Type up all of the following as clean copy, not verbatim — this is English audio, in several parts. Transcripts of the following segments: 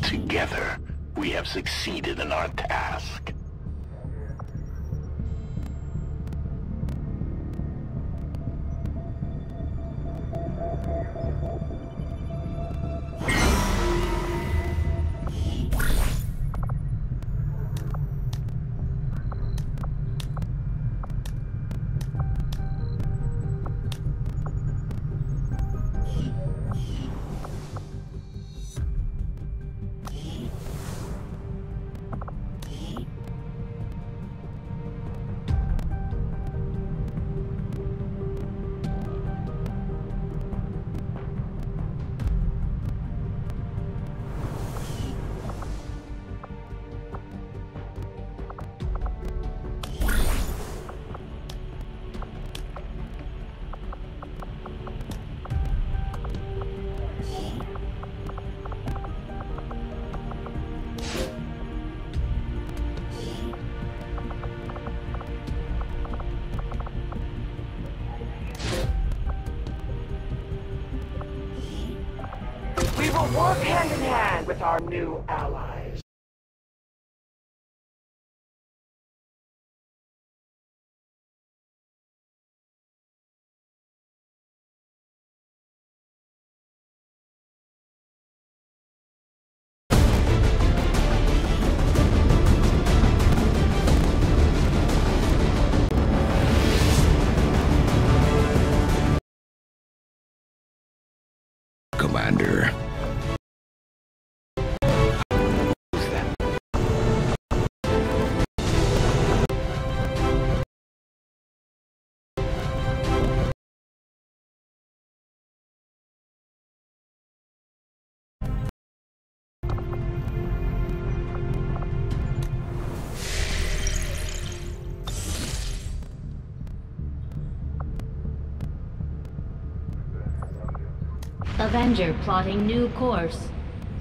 Together, we have succeeded in our task. We will work hand in hand with our new allies. Commander. Avenger plotting new course.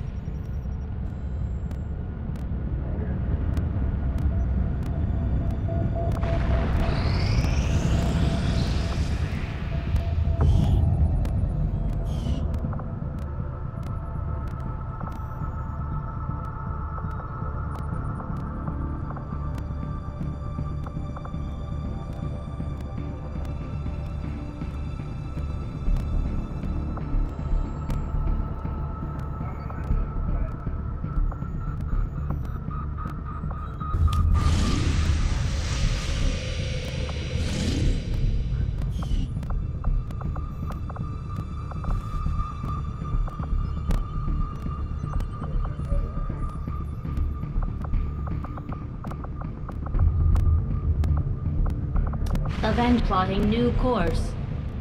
Avenger plotting new course.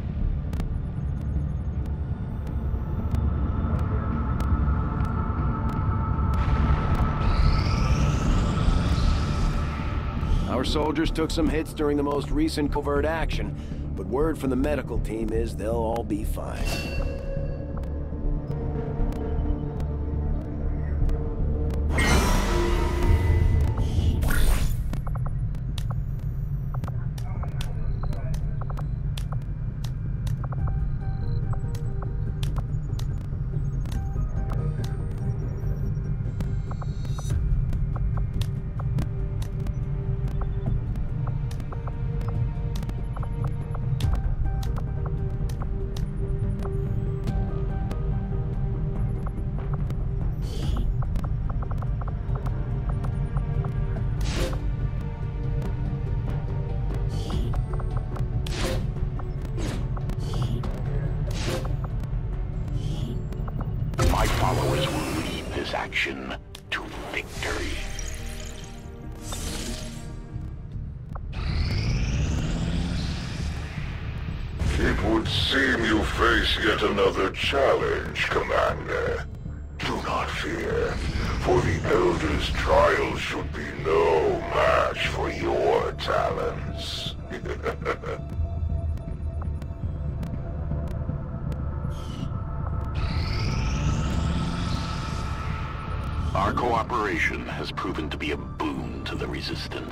Our soldiers took some hits during the most recent covert action, but word from the medical team is they'll all be fine. My followers will lead this action to victory. It would seem you face yet another challenge, Commander. Do not fear, for the Elder's trials should be no match for your talents. Our cooperation has proven to be a boon to the Resistance.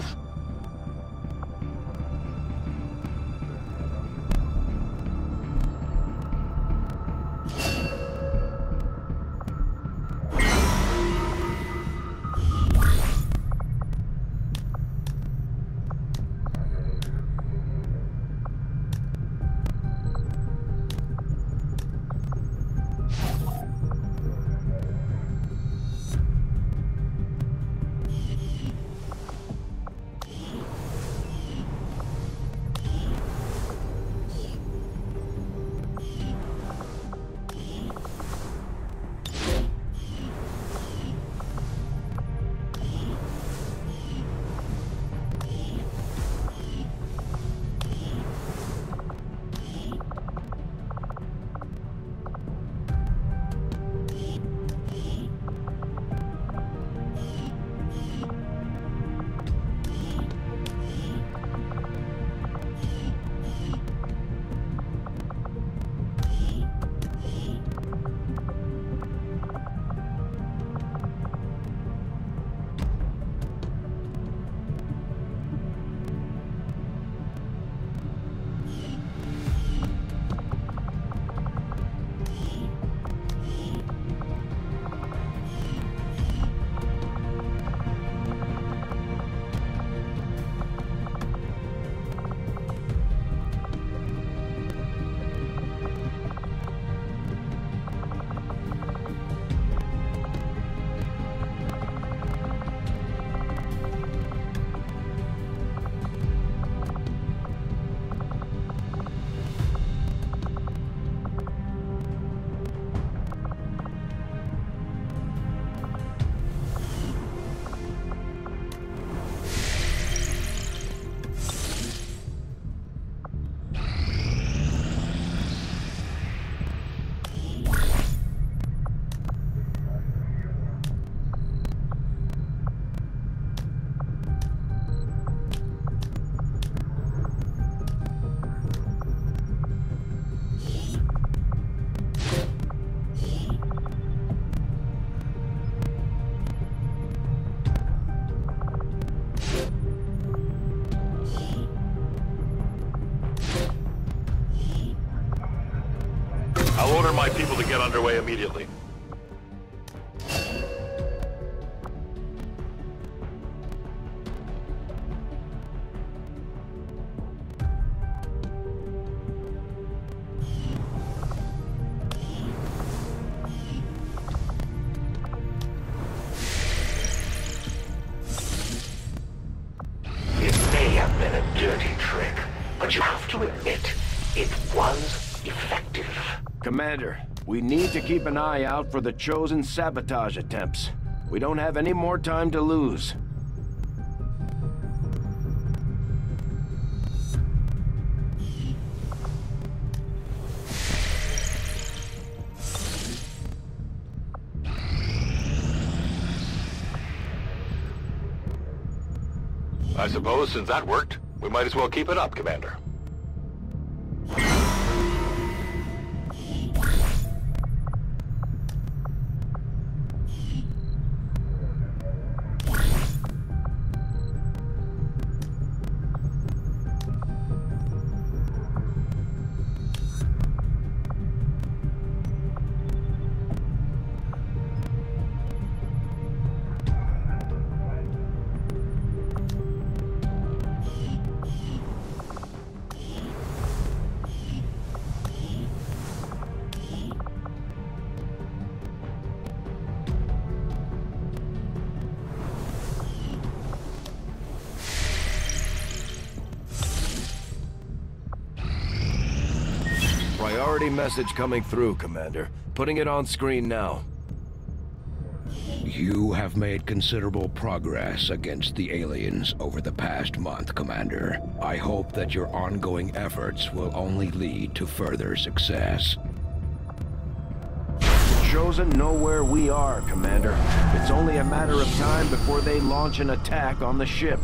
to get underway immediately. It may have been a dirty trick, but you have to admit, it was effective. Commander, we need to keep an eye out for the Chosen sabotage attempts. We don't have any more time to lose. I suppose since that worked, we might as well keep it up, Commander. Priority message coming through, Commander. Putting it on screen now. You have made considerable progress against the aliens over the past month, Commander. I hope that your ongoing efforts will only lead to further success. The Chosen know where we are, Commander. It's only a matter of time before they launch an attack on the ship.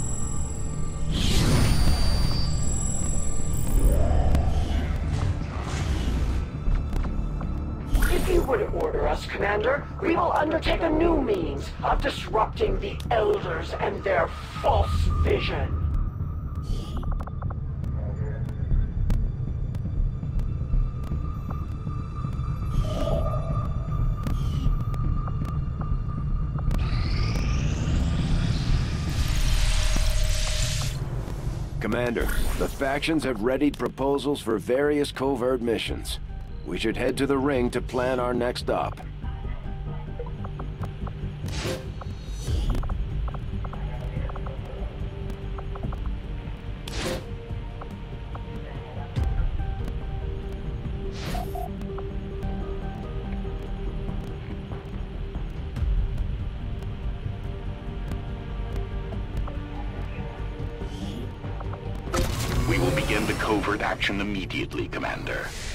If you would order us, Commander, we will undertake a new means of disrupting the Elders and their false vision. Commander, the factions have readied proposals for various covert missions. We should head to the ring to plan our next stop. We will begin the covert action immediately, Commander.